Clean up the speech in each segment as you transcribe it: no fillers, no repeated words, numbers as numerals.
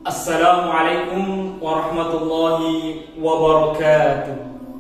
Assalamualaikum warahmatullahi wabarakatuh.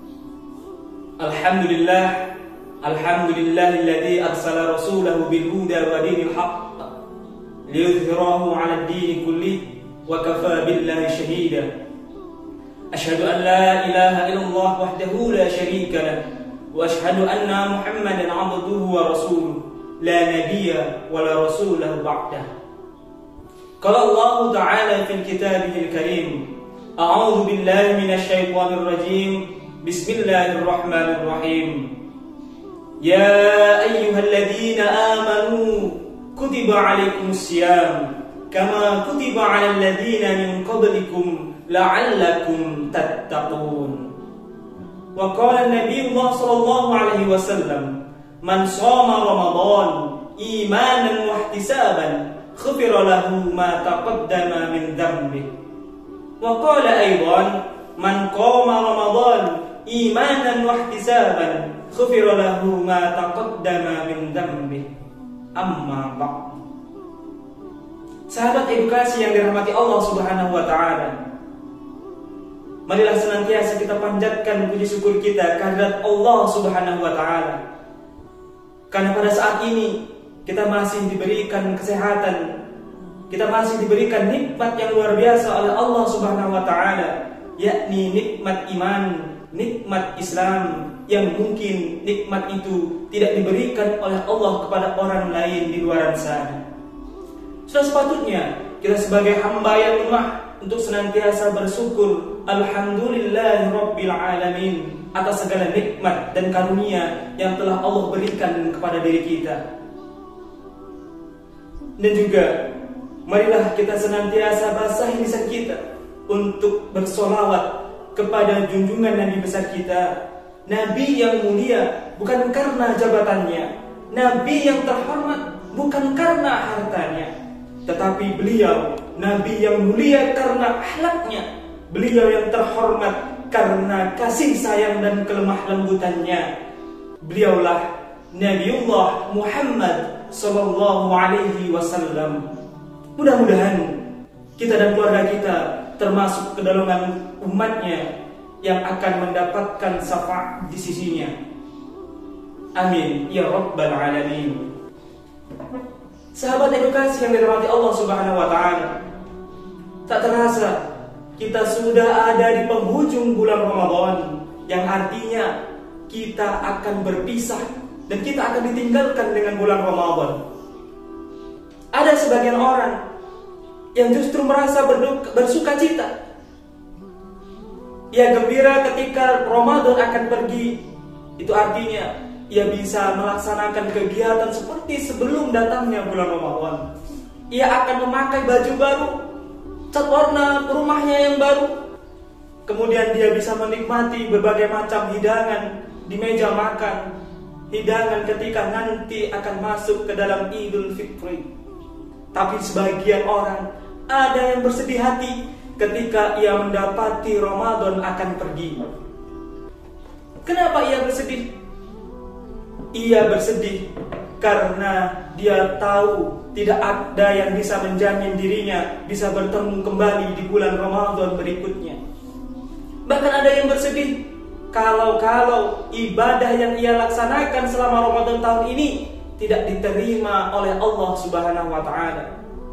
Alhamdulillahilladzi arsala rasulahu bil huda wa dinil haqq liyudhhirahu 'ala ad-din kullih wa kafaa billahi shahida. Asyhadu an la ilaha illallah wahdahu la syarika lah wa asyhadu anna Muhammadan 'abduhu wa rasuluh la nabiyya wa la rasulahu ba'dah. Qala Allah Ta'ala fil kitabihil karim, a'udzu billahi minasy syaithanir rajim. Bismillahirrahmanirrahim. Ya ayyuhalladzina amanu kutiba 'alaikumus syiyam kama kutiba 'alal ladzina min qablikum la'allakum tattaqun. Wa qala an-nabiyyu sallallahu alaihi wasallam, man shoma ramadan imanan wa ihtisaban ghufira lahu ma taqaddama min dhanbihi. Wa qala aidan, man qama ramadan imanan wa ihtisaban ghufira lahu ma taqaddama min dhanbihi. Amma ba'd. Sahabat edukasi yang dirahmati Allah Subhanahu wa taala, marilah senantiasa kita panjatkan puji syukur kita kehadirat Allah Subhanahu wa taala. Karena pada saat ini kita masih diberikan kesehatan, kita masih diberikan nikmat yang luar biasa oleh Allah Subhanahu wa taala, yakni nikmat iman, nikmat Islam, yang mungkin nikmat itu tidak diberikan oleh Allah kepada orang lain di luar sana. Sudah sepatutnya kita sebagai hamba yang lemah untuk senantiasa bersyukur alhamdulillahirabbil alamin atas segala nikmat dan karunia yang telah Allah berikan kepada diri kita. Dan juga marilah kita senantiasa basahi lisan kita untuk bersolawat kepada junjungan Nabi besar kita, Nabi yang mulia bukan karena jabatannya, Nabi yang terhormat bukan karena hartanya, tetapi beliau Nabi yang mulia karena akhlaknya, beliau yang terhormat karena kasih sayang dan kelemah lembutannya. Beliaulah Nabiullah Muhammad sallallahu alaihi wasallam. Mudah-mudahan kita dan keluarga kita termasuk ke dalam umatnya yang akan mendapatkan syafaat di sisinya. Amin ya rabbal alamin. Sahabat edukasi yang dirahmati Allah Subhanahu wa taala, tak terasa kita sudah ada di penghujung bulan Ramadan, yang artinya kita akan berpisah dan kita akan ditinggalkan dengan bulan Ramadan. Ada sebagian orang yang justru merasa bersuka cita. Ia gembira ketika Ramadan akan pergi. Itu artinya ia bisa melaksanakan kegiatan seperti sebelum datangnya bulan Ramadan. Ia akan memakai baju baru, cat warna rumahnya yang baru. Kemudian dia bisa menikmati berbagai macam hidangan di meja makan, hidangan ketika nanti akan masuk ke dalam Idul Fitri. Tapi sebagian orang ada yang bersedih hati ketika ia mendapati Ramadan akan pergi. Kenapa ia bersedih? Ia bersedih karena dia tahu tidak ada yang bisa menjamin dirinya bisa bertemu kembali di bulan Ramadan berikutnya. Bahkan ada yang bersedih kalau ibadah yang ia laksanakan selama Ramadan tahun ini tidak diterima oleh Allah Subhanahu wa taala.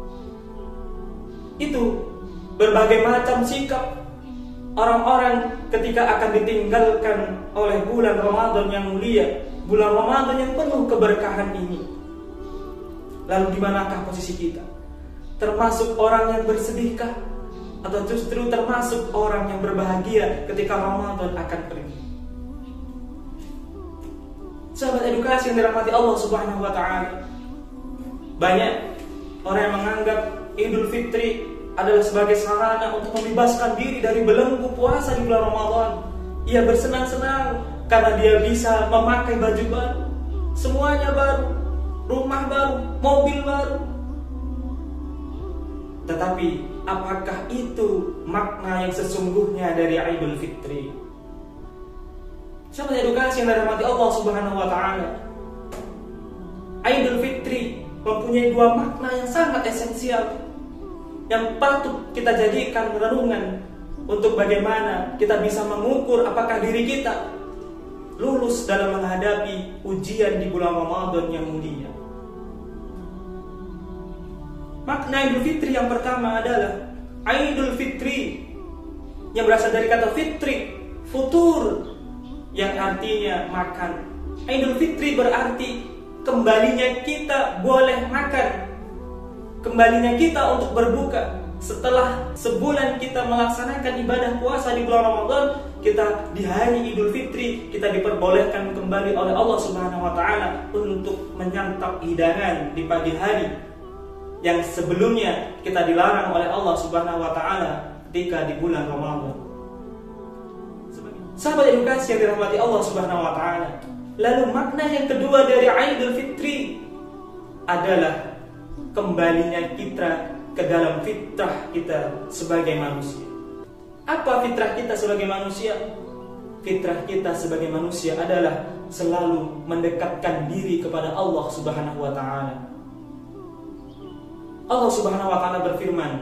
Itu berbagai macam sikap orang-orang ketika akan ditinggalkan oleh bulan Ramadan yang mulia, bulan Ramadan yang penuh keberkahan ini. Lalu di manakah posisi kita? Termasuk orang yang bersedihkah? Atau justru termasuk orang yang berbahagia ketika Ramadan akan pergi? Sahabat edukasi yang dirahmati Allah Subhanahu wa taala, banyak orang yang menganggap Idul Fitri adalah sebagai sarana untuk membebaskan diri dari belenggu puasa di bulan Ramadan. Ia bersenang-senang karena dia bisa memakai baju baru, semuanya baru, rumah baru, mobil baru. Tetapi apakah itu makna yang sesungguhnya dari Idul Fitri? Sahabat edukasi yang dirahmati Allah Subhanahu wa taala, Idul Fitri mempunyai dua makna yang sangat esensial. yang patut kita jadikan renungan untuk bagaimana kita bisa mengukur apakah diri kita lulus dalam menghadapi ujian di bulan Ramadan yang mulia. Makna Idul Fitri yang pertama adalah Idul Fitri yang berasal dari kata fitri, futur, yang artinya makan. Idul Fitri berarti kembalinya kita boleh makan, kembalinya kita untuk berbuka. Setelah sebulan kita melaksanakan ibadah puasa di bulan Ramadan, kita di hari Idul Fitri kita diperbolehkan kembali oleh Allah Subhanahu wa taala untuk menyantap hidangan di pagi hari yang sebelumnya kita dilarang oleh Allah Subhanahu wa taala ketika di bulan Ramadan. Sahabat edukasi yang dirahmati Allah Subhanahu wa taala. Lalu makna yang kedua dari Idul Fitri adalah kembalinya kita ke dalam fitrah kita sebagai manusia. Apa fitrah kita sebagai manusia? Fitrah kita sebagai manusia adalah selalu mendekatkan diri kepada Allah Subhanahu wa taala. Allah Subhanahu wa taala berfirman,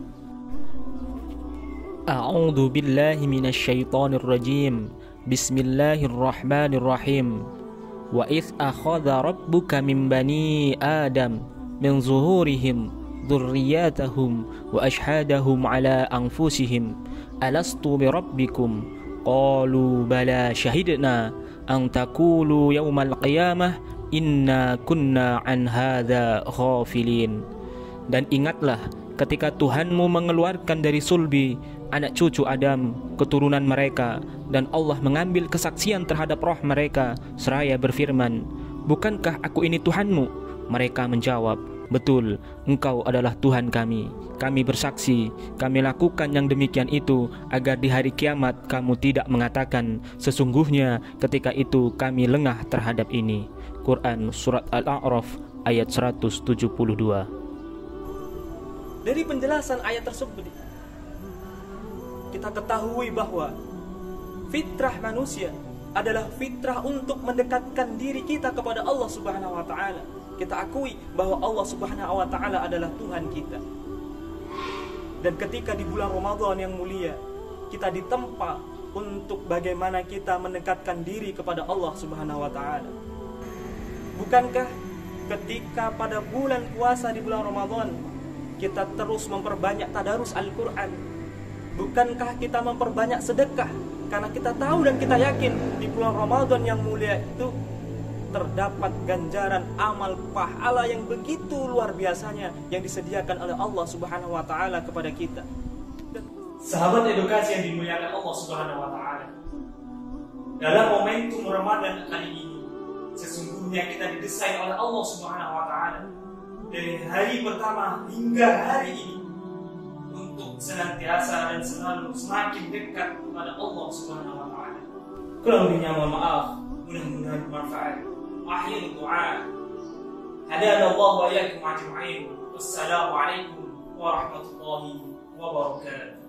A'udzu billahi minasy syaithanir rajim. Bismillahirrahmanirrahim. Wa idz akhadha rabbuka min bani Adam min zuhurihim dzurriyyatahum wa ashhadahum ala anfusihim alastu birabbikum qalu bala syahidna an taqulu yaumal qiyamah inna kunna an hadza ghafilin. Dan ingatlah ketika Tuhanmu mengeluarkan dari sulbi anak cucu Adam, keturunan mereka, dan Allah mengambil kesaksian terhadap roh mereka seraya berfirman, bukankah aku ini Tuhanmu? Mereka menjawab, betul, engkau adalah Tuhan kami. Kami bersaksi, kami lakukan yang demikian itu agar di hari kiamat kamu tidak mengatakan, sesungguhnya ketika itu kami lengah terhadap ini. Quran Surat Al-A'raf ayat 172. Dari penjelasan ayat tersebut kita ketahui bahwa fitrah manusia adalah fitrah untuk mendekatkan diri kita kepada Allah Subhanahu wa taala. Kita akui bahwa Allah Subhanahu wa taala adalah Tuhan kita. Dan ketika di bulan Ramadan yang mulia, kita ditempa untuk bagaimana kita mendekatkan diri kepada Allah Subhanahu wa taala. Bukankah ketika pada bulan puasa di bulan Ramadan kita terus memperbanyak tadarus Al-Quran? Bukankah kita memperbanyak sedekah? Karena kita tahu dan kita yakin di bulan Ramadan yang mulia itu terdapat ganjaran amal pahala yang begitu luar biasanya yang disediakan oleh Allah Subhanahu wa taala kepada kita. Dan sahabat edukasi yang dimuliakan Allah Subhanahu wa taala, dalam momentum Ramadan kali ini sesungguhnya kita didesain oleh Allah Subhanahu wa taala dari hari pertama hingga hari ini untuk senantiasa dan selalu semakin dekat kepada Allah Subhanahu wa taala. Kurang lebihnya mohon maaf, mudah-mudahan bermanfaat. Akhir doa. Hadana Allah wa iyyakum ajma'in. Wassalamu alaikum warahmatullahi wabarakatuh.